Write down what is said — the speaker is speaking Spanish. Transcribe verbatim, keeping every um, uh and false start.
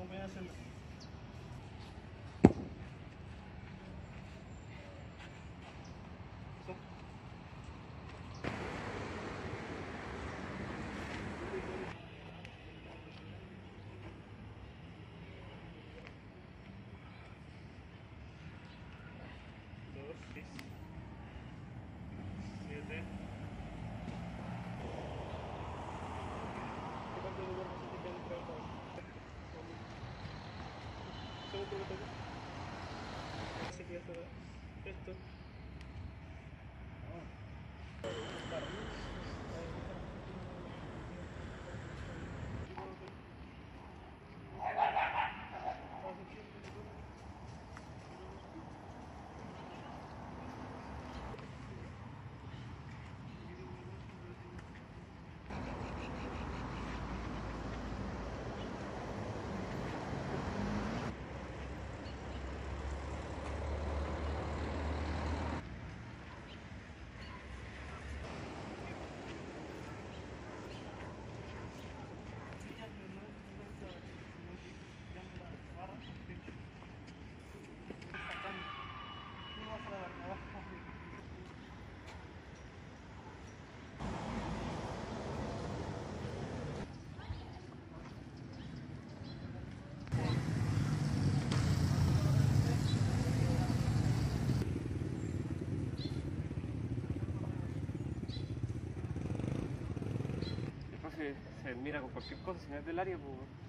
pueden hacer nada. Dos, seis, siete. ¿Qué parte de tu cuerpo se te queda dentro del todo? Segundo que toca. Se queda todo esto. Se, se mira con cualquier cosa, si no es del área, pues.